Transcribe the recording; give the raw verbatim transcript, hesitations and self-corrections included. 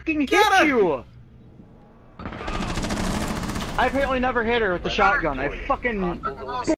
fucking hit Get him! you! I apparently never hit her with the shotgun. I fucking...